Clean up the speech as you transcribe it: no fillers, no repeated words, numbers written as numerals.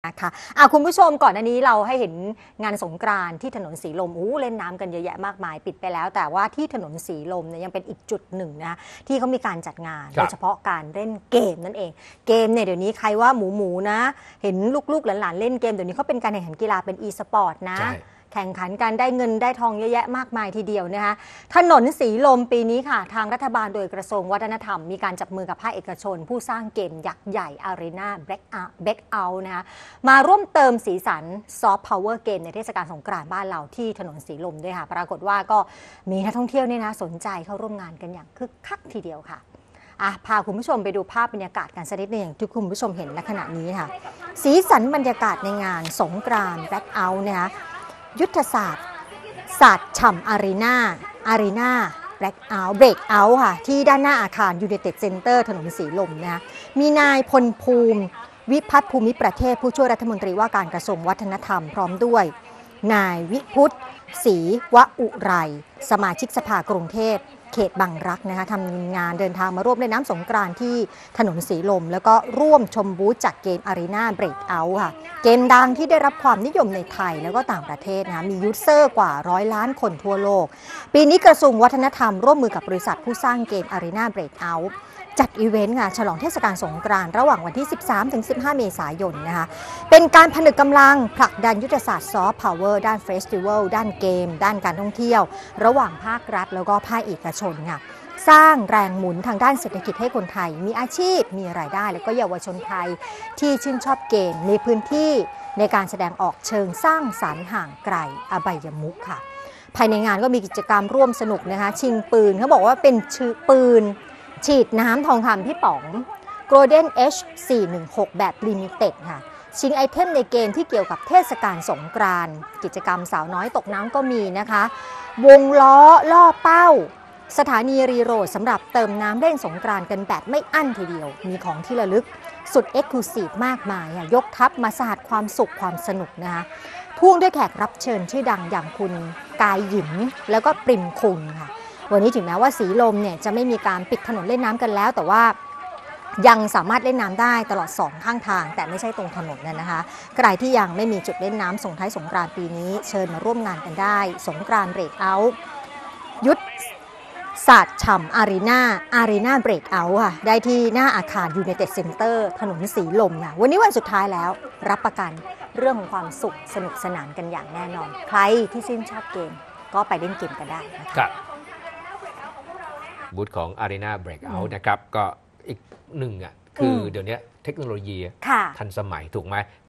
นะคะคุณผู้ชมก่อนหน้านี้เราให้เห็นงานสงกรานต์ที่ถนนสีลมเล่นน้ำกันเยอะแยะมากมายปิดไปแล้วแต่ว่าที่ถนนสีลมเนี่ยยังเป็นอีกจุดหนึ่งนะที่เขามีการจัดงานโดยเฉพาะการเล่นเกมนั่นเองเกมเนี่ยเดี๋ยวนี้ใครว่าหมูนะเห็นลูกๆหลานๆเล่นเกมเดี๋ยวนี้เขาเป็นการแข่งขันกีฬาเป็น e-sport นะแข่งขันกันได้เงินได้ทองเยอะแยะมากมายทีเดียวนะคะถนนสีลมปีนี้ค่ะทางรัฐบาลโดยกระทรวงวัฒนธรรมมีการจับมือกับภาคเอกชนผู้สร้างเกมยักษ์ใหญ่ Arena Breakout นะคะมาร่วมเติมสีสันซอฟต์พาวเวอร์เกมในเทศกาลสงกรานต์บ้านเราที่ถนนสีลมด้วยค่ะปรากฏว่าก็มีนักท่องเที่ยวนี่นะสนใจเข้าร่วมงานกันอย่างคึกคักทีเดียวค่ะพาคุณผู้ชมไปดูภาพบรรยากาศกันสักนิดหนึ่งอย่างที่คุณผู้ชมเห็นณขณะนี้ค่ะสีสันบรรยากาศในงานสงกรานต์ Breakout นะคะยุทธศาสตร์ศาสตร์ฉ่ำอารีนาเบรกเอาท์ค่ะที่ด้านหน้าอาคารยูไนเต็ดเซ็นเตอร์ถนนสีลมนะมีนายพลภูมิวิพัฒน์ภูมิประเทศผู้ช่วยรัฐมนตรีว่าการกระทรวงวัฒนธรรมพร้อมด้วยนายวิพุทธศรีวอุไรสมาชิกสภากรุงเทพเขตบางรักนะคะทำงานเดินทางมาร่วมเล่นน้ำสงกรานต์ที่ถนนสีลมแล้วก็ร่วมชมบูธจากเกม Arena Breakout ค่ะเกมดังที่ได้รับความนิยมในไทยแล้วก็ต่างประเทศนะมียูสเซอร์กว่า100 ล้านคนทั่วโลกปีนี้กระทรวงวัฒนธรรมร่วมมือกับบริษัทผู้สร้างเกม Arena Breakout จัดอีเวนต์งานฉลองเทศกาลสงกรานต์ระหว่างวันที่ 13-15 เมษายนนะคะเป็นการผนึกกำลังผลักดันยุทธศาสตร์ซอฟต์พาวเวอร์ด้านเฟสติวัลด้านเกมด้านการท่องเที่ยวระหว่างภาครัฐแล้วก็ภาคเอกชนค่ะสร้างแรงหมุนทางด้านเศรษฐกิจให้คนไทยมีอาชีพมีรายได้แล้วก็เยาวชนไทยที่ชื่นชอบเกมในพื้นที่ในการแสดงออกเชิงสร้างสรรค์ห่างไกลอบายมุขค่ะภายในงานก็มีกิจกรรมร่วมสนุกนะคะชิงปืนเขาบอกว่าเป็นปืนฉีดน้ำทองคำพี่ป๋อง Golden H416 แบบลิมิเต็ดค่ะชิงไอเทมในเกมที่เกี่ยวกับเทศกาลสงกรานต์กิจกรรมสาวน้อยตกน้ำก็มีนะคะวงล้อล่อเป้าสถานีรีโหลดสำหรับเติมน้ำเล่นสงกรานต์กันแบบไม่อั้นทีเดียวมีของที่ระลึกสุดเอ็กซ์คลูซีฟมากมายยกทัพมาสาดความสุขความสนุกนะคะพ่วงด้วยแขกรับเชิญชื่อดังอย่างคุณกายหยิมแล้วก็ปริมคุณค่ะวันนี้ถึงแม้ว่าสีลมเนี่ยจะไม่มีการปิดถนนเล่นน้ำกันแล้วแต่ว่ายังสามารถเล่นน้ำได้ตลอด2ข้างทางแต่ไม่ใช่ตรงถนนนะคะใครที่ยังไม่มีจุดเล่นน้ำส่งท้ายสงกรานต์ปีนี้เชิญมาร่วมงานกันได้สงกรานต์เบรกเอาท์ยุทธศาสตร์ฉ่ำอารีนาเบรกเอาท์ค่ะได้ที่หน้าอาคารยูไนเต็ดเซ็นเตอร์ถนนสีลมค่ะวันนี้วันสุดท้ายแล้วรับประกันเรื่องของความสุขสนุกสนานกันอย่างแน่นอนใครที่ชื่นชอบเกมก็ไปเล่นเกมกันได้นะคะบูธของ Arena Breakout นะครับก็อีกหนึ่งคือเดี๋ยวนี้เทคโนโลยีทันสมัยถูกไหม